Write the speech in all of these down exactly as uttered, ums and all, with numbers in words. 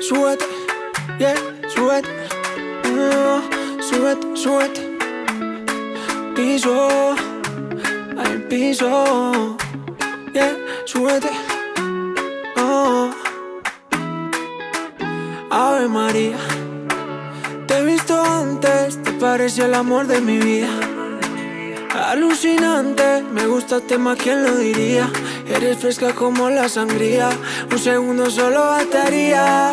súbete, yeah, súbete, uh, súbete, súbete. Piso, al piso, yeah, súbete. Oh. Ave María, te he visto antes, te parece el amor de mi vida. Alucinante, me gustaste más, ¿quién lo diría? Eres fresca como la sangría, un segundo solo bastaría.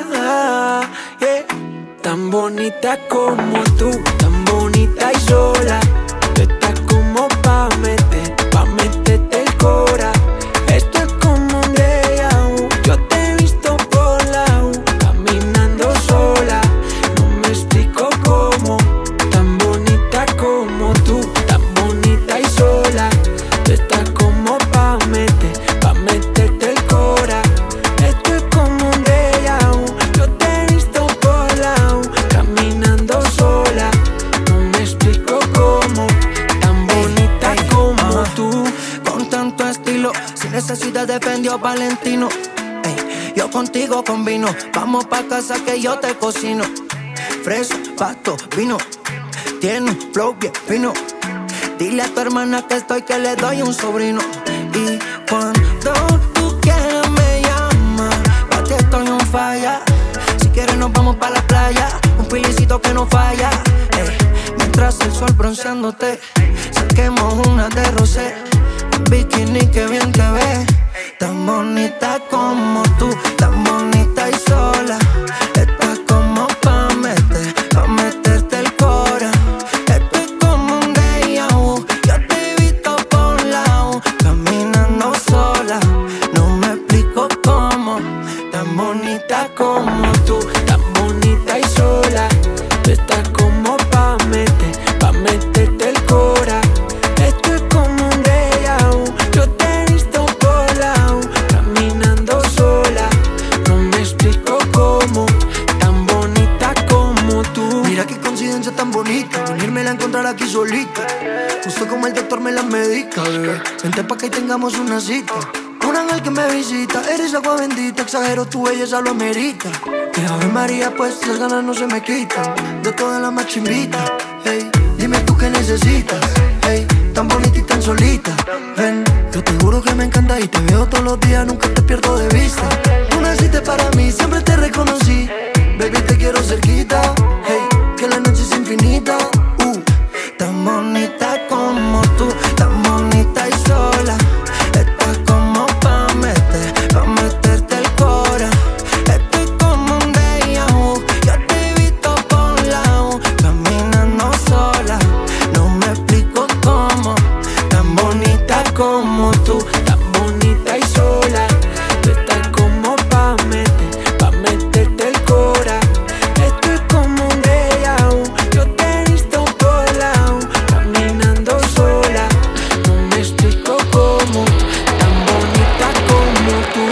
Yeah. Tan bonita como tú, tan bonita y sola. Tú estás como pa' meter, pa' meterte el cora. Esto es como un déjà vu. Yo te he visto por la U, caminando sola. No me explico cómo, tan bonita como tú, tan bonita y sola. Tú estás como pa' meter, pa' meterte el cora. Esto es como un déjà vu. Yo te he visto por la U, caminando sola. No me explico cómo, tan bonita como tú. Con tanto estilo, sin necesidad de Fendi o Valentino. Ey, yo contigo combino, vamos pa' casa que yo te cocino. Fresa, pasto, vino, tiene un flow bien fino. Dile a tu hermana que estoy, que le doy un sobrino. Y cuando tú quieras me llamas, pa' ti estoy on falla. Si quieres nos vamos pa' la playa, un pilicito que no falla. Ey, mientras el sol bronceándote, saquemos una de rosé. En bikini que bien te ves, tan bonita como tú, tan bonita y sola. Estás como pa' meter, pa' meterte el cora. Esto es como un déjà vu. Yo te he visto por la U, caminando sola. No me explico cómo, tan bonita como tú, Tan bonita y sola. Tú estás como pa' meter, pa' meterte el cora. Esto es como un déjà vu. Yo te he visto por la U, caminando sola. No me explico cómo, tan bonita como tú. Mira qué coincidencia tan bonita, venírmela a encontrar aquí solita. Justo como el doctor me la medica, bebé. Vente pa' que tengamos una cita. Un ángel que me visita, eres agua bendita. Exagero, tu belleza lo amerita. Que Ave María, pues las ganas no se me quitan. De todas las más chimbitas. Hey, dime tú qué necesitas. Hey, tan bonita y tan solita. Ven, yo te juro que me encanta y te veo todos los días, nunca te pierdo de vista. Tú naciste para mí, siempre te reconocí. Baby, te quiero cerquita. Hey, que la noche es infinita. Uh, tan bonita como tú, tan bonita y sola. Estás como pa' meter, pa' meterte el cora. Esto es como un déjà vu. Yo te he visto por la U, caminando sola. No me explico cómo, tan bonita como tú, Tan bonita y sola. Tú estás como pa' meter, pa' meterte el cora. Esto es como un déjà vu. Yo te he visto por la U, caminando sola. No me explico cómo, tan bonita como tú.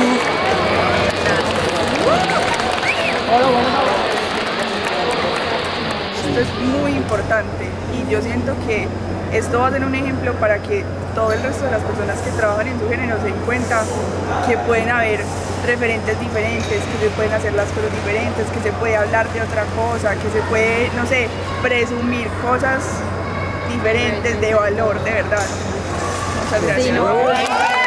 Esto es muy importante y yo siento que esto va a ser un ejemplo para que todo el resto de las personas que trabajan en su género se den cuenta que pueden haber referentes diferentes, que se pueden hacer las cosas diferentes, que se puede hablar de otra cosa, que se puede, no sé, presumir cosas diferentes de valor, de verdad. Muchas gracias. Sí, ¿no?